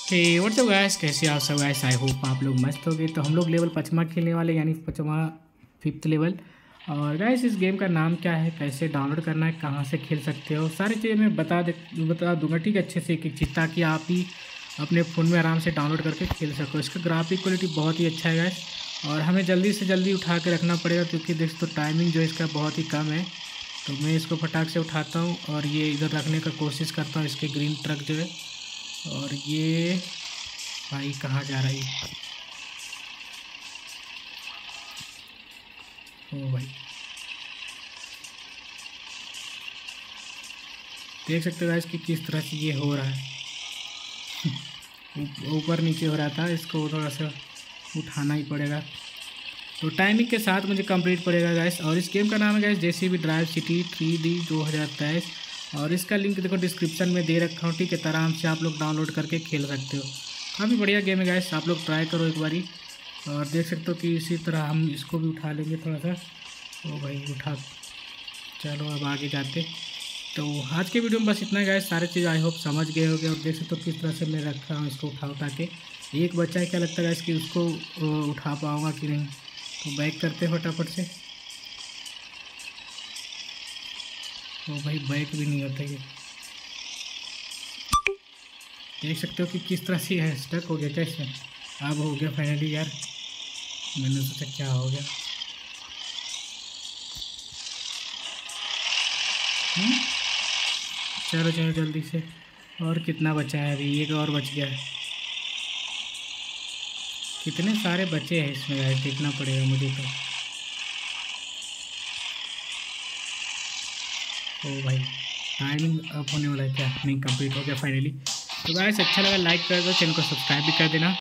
हे WhatsApp guys, कैसे आप सब गाइस। आई होप आप लोग मस्त हो गए। तो हम लोग लेवल 5वां खेलने वाले, यानी 5वां 5th लेवल। और गाइस इस गेम का नाम क्या है, कैसे डाउनलोड करना है, कहाँ से खेल सकते हो, सारी चीज़ें मैं बता दूंगा ठीक है, अच्छे से एक एक चीज़, ताकि आप ही अपने फ़ोन में आराम से डाउनलोड करके खेल सको। इसका ग्राफिक क्वालिटी बहुत ही अच्छा है गाइस, और हमें जल्दी से जल्दी उठा के रखना पड़ेगा, क्योंकि देख तो टाइमिंग जो है इसका बहुत ही कम है। तो मैं इसको फटाक से उठाता हूँ और ये इधर रखने का कोशिश करता हूँ, इसके ग्रीन ट्रक जो है। और ये भाई कहाँ जा रही है? ओ भाई, देख सकते हो गाइस कि किस तरह से ये हो रहा है। ऊपर नीचे हो रहा था, इसको थोड़ा सा उठाना ही पड़ेगा। तो टाइमिंग के साथ मुझे कंप्लीट पड़ेगा गाइस। और इस गेम का नाम है guys JCB drive city 3D 2023। और इसका लिंक देखो डिस्क्रिप्शन में दे रखा हूँ ठीक है, तो आराम से आप लोग डाउनलोड करके खेल सकते हो। काफ़ी बढ़िया गेम है गाइस, आप लोग ट्राई करो एक बारी। और देख सकते हो कि इसी तरह हम इसको भी उठा लेंगे थोड़ा सा। ओ भाई उठा, चलो अब आगे जाते। तो आज के वीडियो में बस इतना गाइस, सारे चीज़ आई होप समझ गए होंगे। और देख सकते हो किस तरह से मैं रख रहा हूँ इसको उठा के। एक बच्चा है, क्या लगता है गाइस कि उसको उठा पाऊँगा कि नहीं। तो बैक करते फटाफट से। ओ भाई बैक भी नहीं होता ये, देख सकते हो कि किस तरह से है, स्टक हो गया क्या इसमें। अब हो गया फाइनली यार, मैंने सोचा क्या हो गया। हम्म, चलो चलो जल्दी से। और कितना बचा है? अभी एक और बच गया है। कितने सारे बचे हैं इसमें यार, देखना पड़ेगा मुझे तो। ओ भाई टाइमिंग अप होने वाला है क्या? नहीं, कंप्लीट हो गया फाइनली। तो गाइस अच्छा लगा लाइक कर दो, चैनल को सब्सक्राइब भी कर देना।